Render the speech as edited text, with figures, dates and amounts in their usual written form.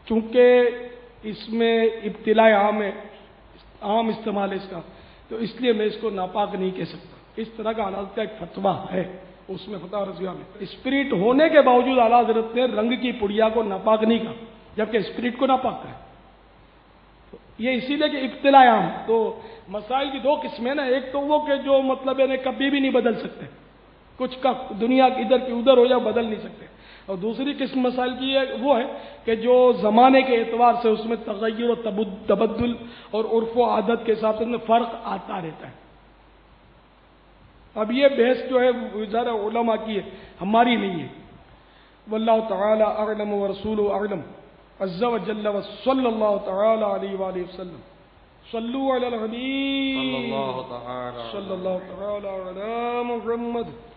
चूंकि इसमें इब्तिला आम है, आम इस्तेमाल है इसका, तो इसलिए मैं इसको नापाक नहीं कह सकता। इस तरह का अदालत का एक फतवा है, उसमें फतवा रज़िया में स्पिरिट होने के बावजूद आला हज़रत ने रंग की पुड़िया को नापाक नहीं कहा, जबकि स्पिरिट को नापाक कहा। तो ये इसीलिए कि इब्तिला आम, तो मसाइल की दो किस्में ना, एक तो वो कि जो मतलब यानी कभी भी नहीं बदल सकते, कुछ का दुनिया इधर की उधर हो या बदल नहीं सकते, और दूसरी किस्म मसाइल की है वो है कि जो ज़माने के एतबार से उसमें तग़य्युर और तबद्दुल और उर्फ़ व आदत के हिसाब से उसमें फ़र्क आता रहता है। अब ये बहस जो है ज़रा उलमा की है, हमारी नहीं है। वल्लाहु तआला अअलम व रसूलुहु अअलम अज़्ज़ा व जल्ल व सल्लल्लाहु तआला अलैहि व आलिहि वसल्लम। सल्लु अलल हबीब सल्लल्लाहु तआला अला मुहम्मद।